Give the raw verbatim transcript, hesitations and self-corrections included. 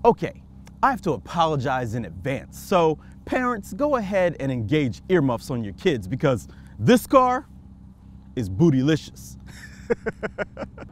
Okay, I have to apologize in advance. So parents, go ahead and engage earmuffs on your kids because this car is bootylicious.